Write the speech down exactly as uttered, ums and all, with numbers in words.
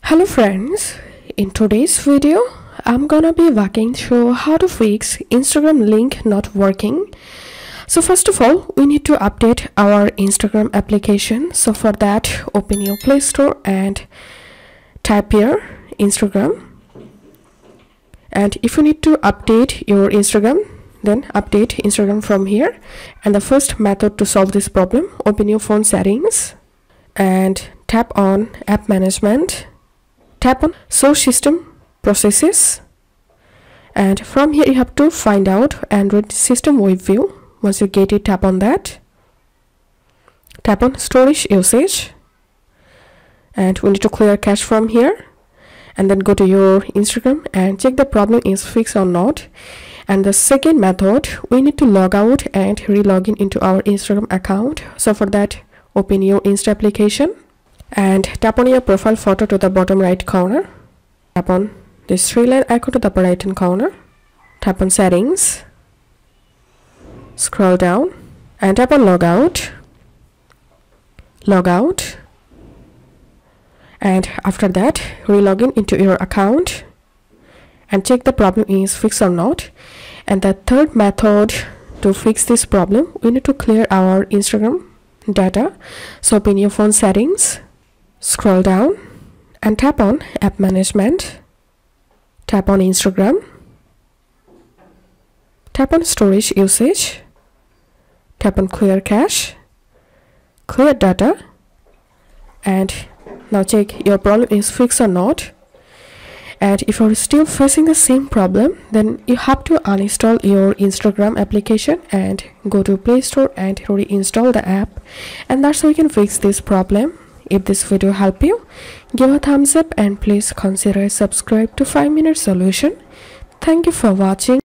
Hello friends, in today's video I'm gonna be walking through how to fix Instagram link not working. So first of all, we need to update our Instagram application. So for that, open your Play Store and type here Instagram. And if you need to update your Instagram, then update Instagram from here. And the first method to solve this problem, open your phone settings and tap on app management. Tap on source system processes, and from here you have to find out Android system web view. Once you get it, tap on that. Tap on storage usage, and we need to clear cache from here, and then go to your Instagram and check the problem is fixed or not. And the second method, we need to log out and re-log in into our Instagram account. So for that, open your Insta application and tap on your profile photo to the bottom right corner. Tap on this three line icon to the upper right hand corner. Tap on settings, scroll down and tap on logout. Logout, and after that re-log in into your account and check the problem is fixed or not. And the third method to fix this problem, we need to clear our Instagram data. So open your phone settings, scroll down and tap on app management. Tap on Instagram. Tap on storage usage. Tap on clear cache, clear data, and now check your problem is fixed or not. And if you're still facing the same problem, then you have to uninstall your Instagram application and go to Play Store and reinstall the app. And that's how you can fix this problem. If this video helped you, give a thumbs up and please consider subscribe to five minute solution. Thank you for watching.